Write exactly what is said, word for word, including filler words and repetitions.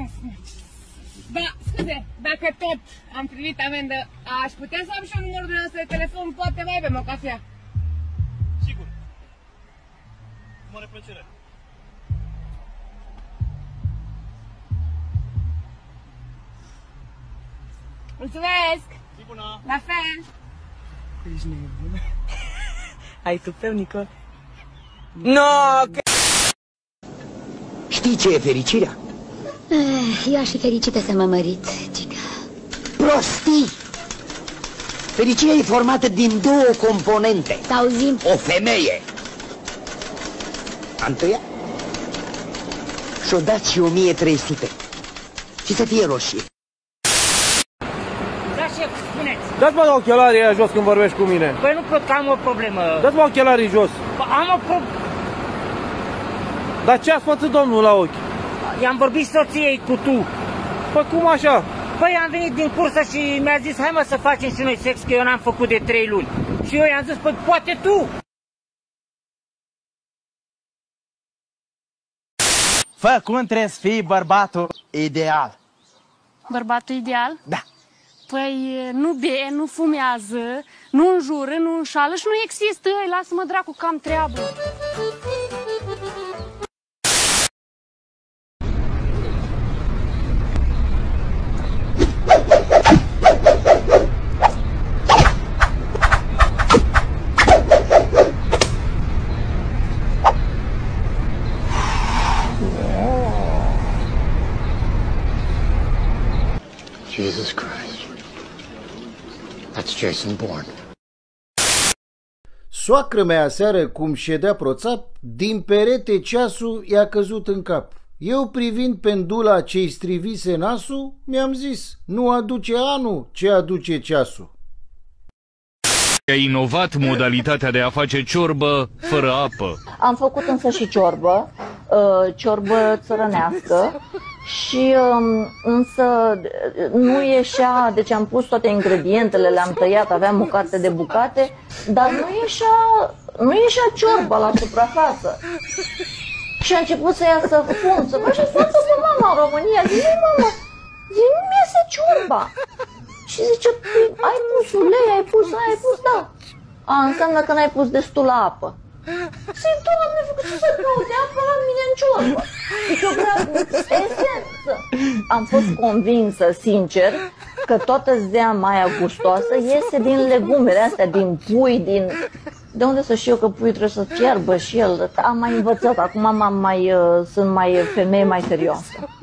Da, scuze, dacă tot am primit amendă, aș putea să am și un numărul dumneavoastră de telefon, poate mai bem o cafea. Sigur. Cu mare plăcere. Mulțumesc! Zi bună! La fel! Ești nebună? Ai tupeu, Nicol? No, că... Știi ce e fericirea? Eu aș fi fericită să mă mărit, cica. Prostii! Fericirea e formată din două componente. T-auzim? O femeie. Întâia? Și-o dați și o mie trei sute. Și să fie roșie. Da, șef, spuneți. Dați-mă ochelarii aia jos când vorbești cu mine. Păi nu cred că am o problemă. Dați-mă ochelarii jos. Păi am o problemă. Dar ce a sfățit domnul la ochi? I-am vorbit soției cu tu. Păi cum așa? Păi am venit din cursă și mi-a zis, hai mă să facem și noi sex, că eu n-am făcut de trei luni. Și eu i-am zis, păi poate tu. Fă, cum trebuie să fii bărbatul ideal? Bărbatul ideal? Da. Păi nu bea, nu fumează, nu înjură, nu înșală și nu există. Ei, lasă-mă dracu că am treabă. Jesus Christ. That's Jason Bourne. Soacră mea aseară, cum ședea proțap, din perete ceasul i-a căzut în cap. Eu, privind pendula ce-i strivise nasul, mi-am zis, nu aduce anul ce aduce ceasul. A inovat modalitatea de a face ciorbă fără apă. Am făcut însă și ciorbă, ciorbă țărănească și însă nu ieșea, deci am pus toate ingredientele, le-am tăiat, aveam bucate de bucate, dar nu ieșea, nu ieșea ciorba la suprafață. Și a început să iasă fum, să faci asta pe mama în România. Zic, nu mama, zic, nu-mi iese ciorba. Și zice, ai pus ulei, ai pus, ai pus, da. A, înseamnă că n-ai pus destulă apă. Zic, Doamne, ce să caute apă la mine în ciorbă? Zic, eu vreau esență. Am fost convinsă, sincer, că toată zeama aia gustoasă iese din legumele astea, din pui, din... De unde să știu că puiul trebuie să fiarbă și el? Am mai învățat, acum am mai, sunt mai femeie mai serioasă.